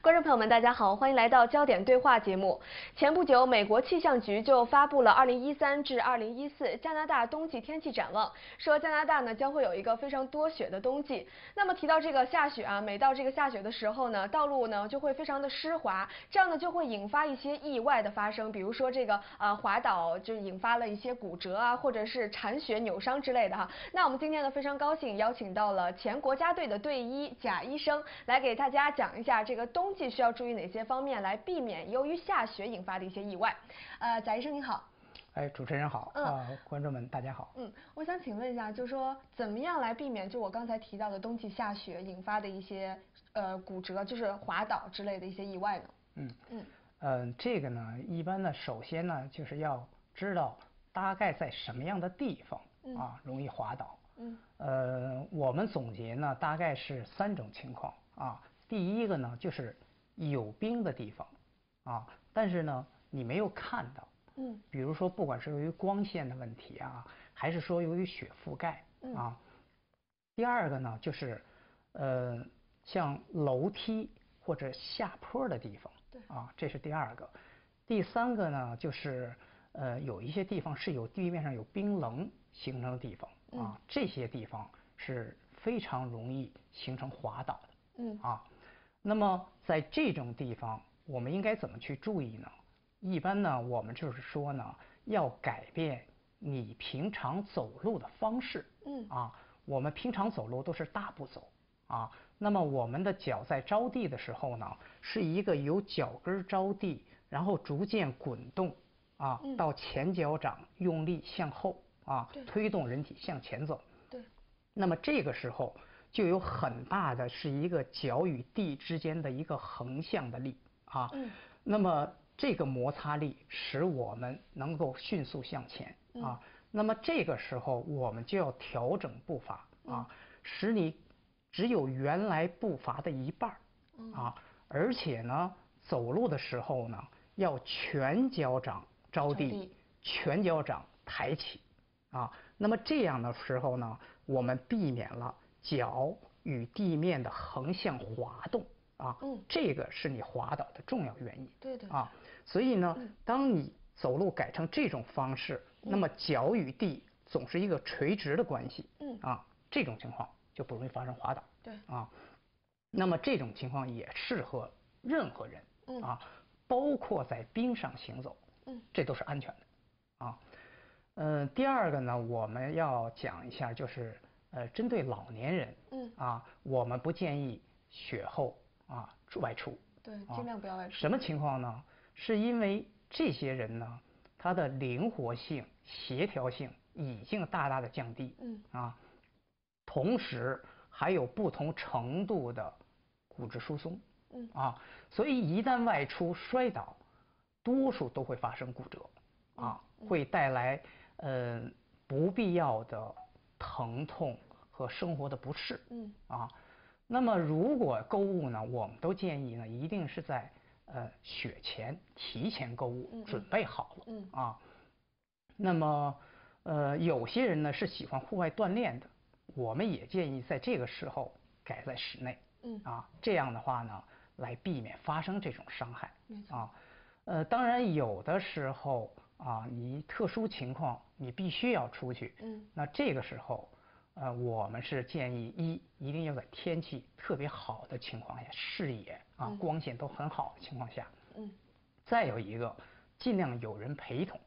观众朋友们，大家好，欢迎来到焦点对话节目。前不久，美国气象局就发布了2013至2014加拿大冬季天气展望，说加拿大呢将会有一个非常多雪的冬季。那么提到这个下雪啊，每到这个下雪的时候呢，道路呢就会非常的湿滑，这样呢就会引发一些意外的发生，比如说这个滑倒就引发了一些骨折啊，或者是铲雪扭伤之类的哈。那我们今天呢非常高兴邀请到了前国家队的队医贾医生来给大家讲一下这个冬季需要注意哪些方面来避免由于下雪引发的一些意外。贾医生您好。 哎，主持人好，观众们大家好。 我想请问一下，就是说怎么样来避免就我刚才提到的冬季下雪引发的一些骨折，就是滑倒之类的一些意外呢？ 这个呢，一般呢，首先呢，就是要知道大概在什么样的地方容易滑倒。我们总结呢，大概是3种情况啊。第一个呢，就是有冰的地方但是呢，你没有看到。比如说，不管是由于光线的问题还是说由于雪覆盖第二个呢，就是像楼梯或者下坡的地方这是第二个。第三个呢，就是有一些地方是有地面上有冰棱形成的地方这些地方是非常容易形成滑倒的那么在这种地方，我们应该怎么去注意呢？一般呢，我们就是说呢，要改变你平常走路的方式我们平常走路都是大步走那么我们的脚在着地的时候呢，是一个由脚跟着地，然后逐渐滚动到前脚掌用力向后推动人体向前走。那么这个时候就有很大的是一个脚与地之间的一个横向的力那么这个摩擦力使我们能够迅速向前那么这个时候我们就要调整步伐使你只有原来步伐的一半而且呢，走路的时候呢，要全脚掌着地，全脚掌抬起那么这样的时候呢，我们避免了脚与地面的横向滑动这个是你滑倒的重要原因。 对所以呢，当你走路改成这种方式，那么脚与地总是一个垂直的关系这种情况就不容易发生滑倒。那么这种情况也适合任何人包括在冰上行走这都是安全的第二个呢，我们要讲一下，就是针对老年人我们不建议雪后外出。 对，尽量不要外出。 什么情况呢？是因为这些人呢，他的灵活性、协调性已经大大的降低同时还有不同程度的骨质疏松所以一旦外出摔倒，多数都会发生骨折会带来不必要的疼痛和生活的不适那么如果购物呢，我们都建议呢，一定是在雪前提前购物准备好了那么有些人呢是喜欢户外锻炼的，我们也建议在这个时候改在室内这样的话呢，来避免发生这种伤害当然有的时候你特殊情况你必须要出去那这个时候我们是建议一定要在天气特别好的情况下，视野光线都很好的情况下再有一个尽量有人陪同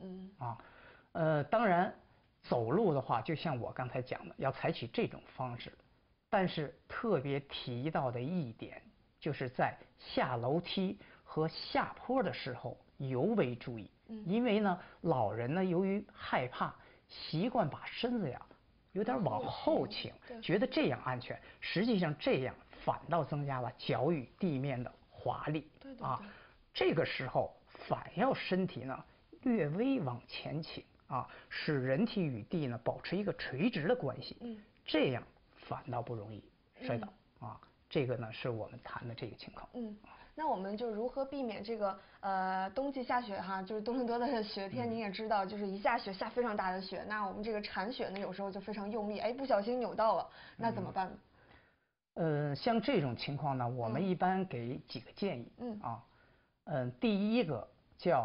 当然走路的话，就像我刚才讲的，要采取这种方式，但是特别提到的一点，就是在下楼梯和下坡的时候尤为注意因为呢，老人呢由于害怕，习惯把身子有点往后倾，觉得这样安全，实际上这样反倒增加了脚与地面的滑力这个时候反要身体呢略微往前倾使人体与地呢保持一个垂直的关系这样反倒不容易摔倒这个呢是我们谈的这个情况那我们就如何避免这个冬季下雪就是多伦多的雪天您也知道，就是一下雪下非常大的雪，那我们这个铲雪呢有时候就非常用力，不小心扭到了，那怎么办呢？ 像这种情况呢，我们一般给几个建议。第一个叫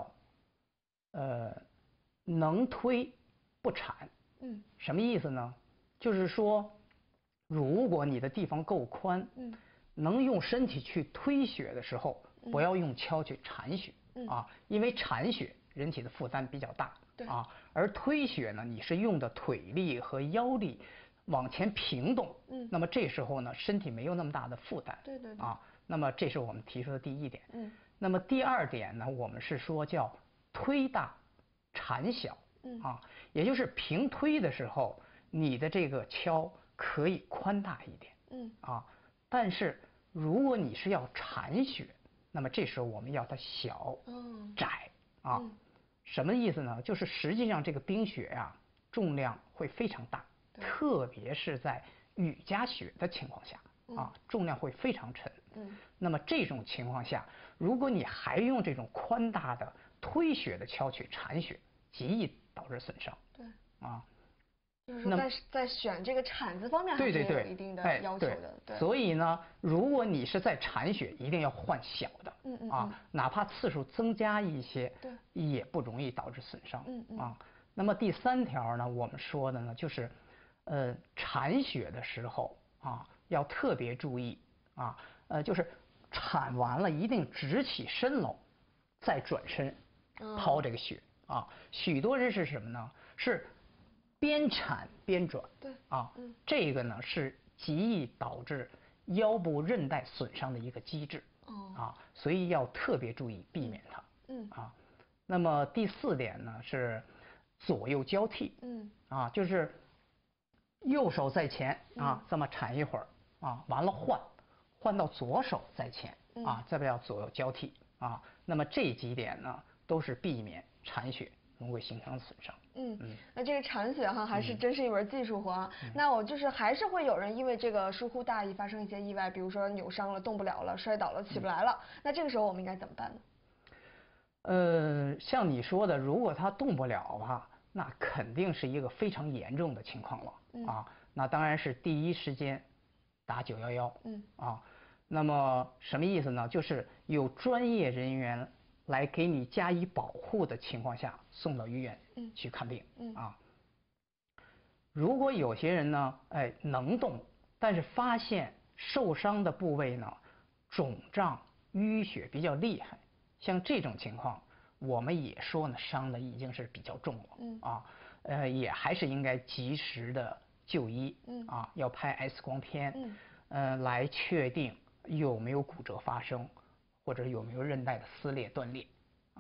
能推不铲。什么意思呢？就是说，如果你的地方够宽，能用身体去推血的时候，不要用锹去铲血因为铲血人体的负担比较大而推血呢，你是用的腿力和腰力往前平动，那么这时候呢，身体没有那么大的负担，那么这是我们提出的第一点。那么第二点呢，我们是说叫推大铲小，也就是平推的时候，你的这个锹可以宽大一点，但是如果你是要铲血，那么这时候我们要它小、窄什么意思呢？就是实际上这个冰雪呀，重量会非常大，特别是在雨夹雪的情况下重量会非常沉。那么这种情况下，如果你还用这种宽大的推雪的锹去铲雪，极易导致损伤。 就是说在选这个铲子方面还是有一定的要求的。 所以呢，如果你是在铲雪，一定要换小的，哪怕次数增加一些，也不容易导致损伤。那么第三条呢，我们说的呢，就是铲雪的时候要特别注意就是铲完了一定直起身喽，再转身抛这个雪许多人是什么呢？是边铲边转，这个呢是极易导致腰部韧带损伤的一个机制，所以要特别注意避免它，那么第四点呢是左右交替，就是右手在前这么铲一会儿完了换到左手在前再不要左右交替那么这几点呢都是避免铲雪容易形成损伤。 那这个铲雪还是真是一门技术活那我就是还是会有人因为这个疏忽大意发生一些意外，比如说扭伤了、动不了了、摔倒了、起不来了，那这个时候我们应该怎么办呢？像你说的，如果他动不了那肯定是一个非常严重的情况了那当然是第一时间打911那么什么意思呢？就是有专业人员来给你加以保护的情况下送到医院去看病如果有些人呢能动，但是发现受伤的部位呢肿胀淤血比较厉害，像这种情况我们也说呢伤的已经是比较重了也还是应该及时的就医要拍 X 光片来确定有没有骨折发生，或者有没有韧带的撕裂断裂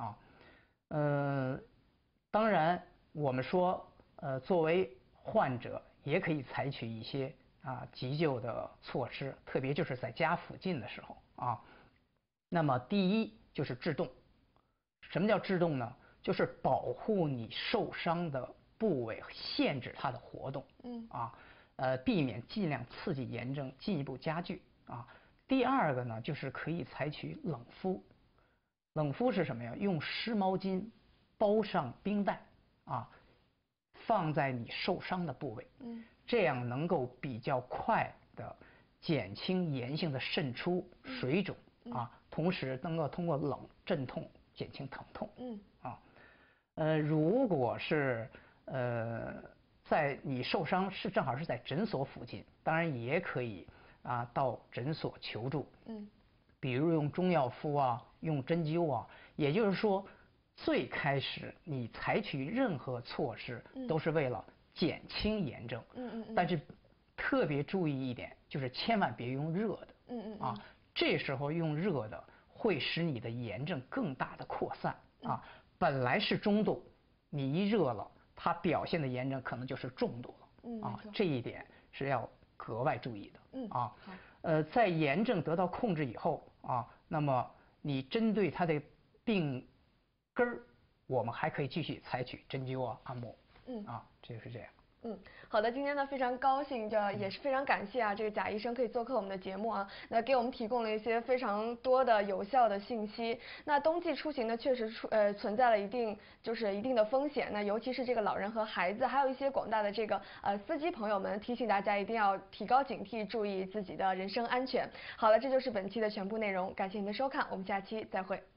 当然我们说作为患者也可以采取一些急救的措施，特别就是在家附近的时候那么第一就是制动。什么叫制动呢？就是保护你受伤的部位，限制它的活动避免尽量刺激炎症进一步加剧第二个呢，就是可以采取冷敷。冷敷是什么呀？用湿毛巾包上冰袋放在你受伤的部位这样能够比较快的减轻炎性的渗出、水肿同时能够通过冷镇痛减轻疼痛如果是在你受伤是正好是在诊所附近，当然也可以到诊所求助比如用中药敷用针灸也就是说最开始你采取任何措施都是为了减轻炎症但是特别注意一点，就是千万别用热的这时候用热的会使你的炎症更大的扩散本来是中度，你一热了，它表现的炎症可能就是重度了这一点是要格外注意的在炎症得到控制以后那么你针对它的病根儿，我们还可以继续采取针灸按摩这就是这样。 好的，今天呢非常高兴，也是非常感谢啊，这个贾医生可以做客我们的节目啊，那给我们提供了一些非常多的有效的信息。那冬季出行呢，确实存在了一定的风险，那尤其是这个老人和孩子，还有一些广大的这个司机朋友们，提醒大家一定要提高警惕，注意自己的人身安全。好了，这就是本期的全部内容，感谢您的收看，我们下期再会。